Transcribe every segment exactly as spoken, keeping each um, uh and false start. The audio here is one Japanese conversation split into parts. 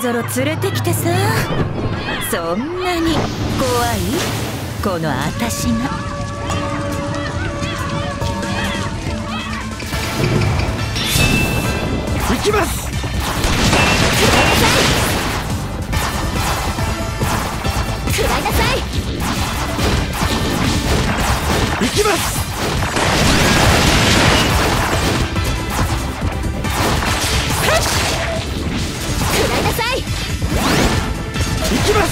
ぞろ連れてきてさ。そんなに怖いこのあたしが。 行きます。 食らいなさい。 行きます。 食らいなさい。 行きます。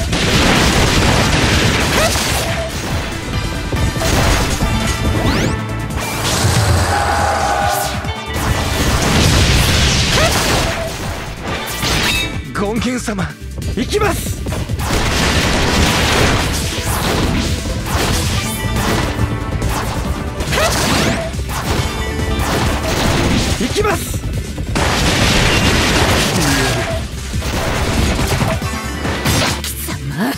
権現様、行きます。行きます。 貴様、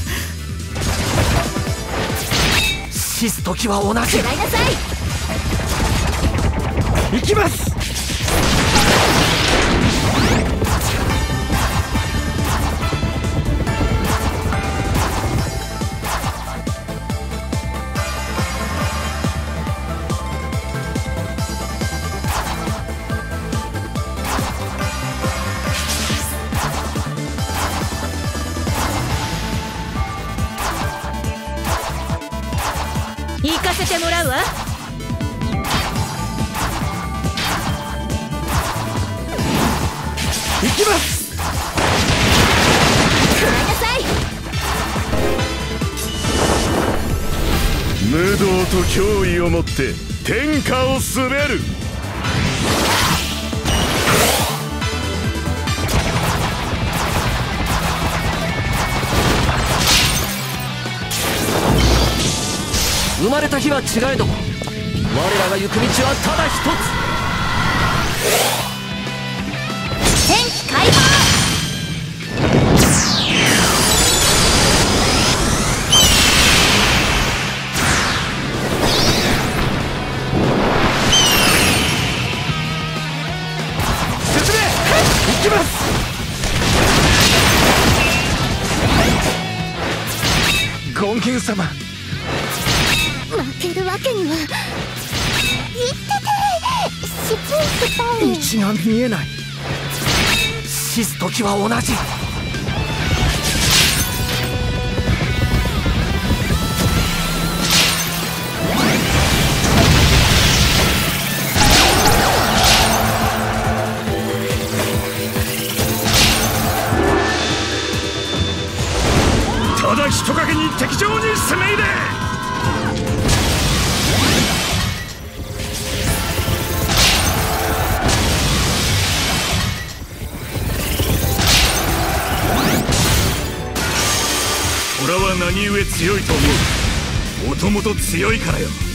死す時は同じ。 食らいなさい。 行きます。 行かせてもらうわ。 行きます。 食らいなさい。 無道と脅威をもって天下を滑る。 生まれた日は違えども、我らが行く道はただ一つ。 天気解放。 進め。行きます。権現様、 負けるわけには。いってて、失敗失敗。 道が見えない。死す時は同じ。 ただ人影に敵場に攻め入れ。俺は何故強いと思う。もともと強いからよ。